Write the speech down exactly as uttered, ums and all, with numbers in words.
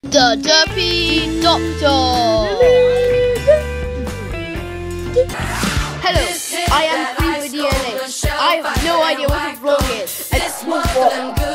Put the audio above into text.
The Derpy Doctor. Hello, I am Free D N A. I have no idea what a vlog is. It's small vlog.